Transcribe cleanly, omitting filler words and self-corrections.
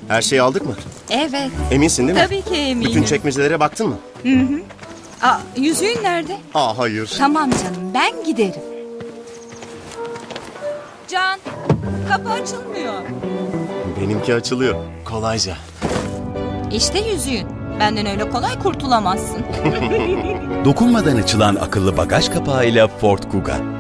Her şeyi aldık mı? Evet. Eminsin değil mi? Tabii ki eminim. Bütün çekmecelere baktın mı? Yüzüğün nerede? Hayır. Tamam canım, ben giderim. Can, kapı açılmıyor. Benimki açılıyor. Kolayca. İşte yüzüğün. Benden öyle kolay kurtulamazsın. Dokunmadan açılan akıllı bagaj kapağıyla Ford Kuga.